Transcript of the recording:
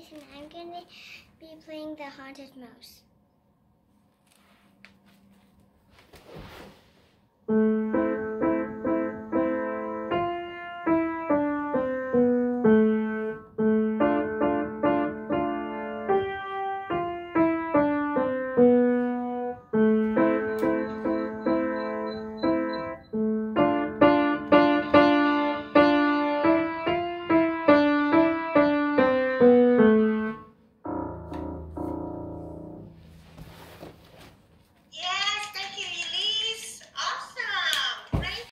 and I'm going to be playing the Haunted Mouse.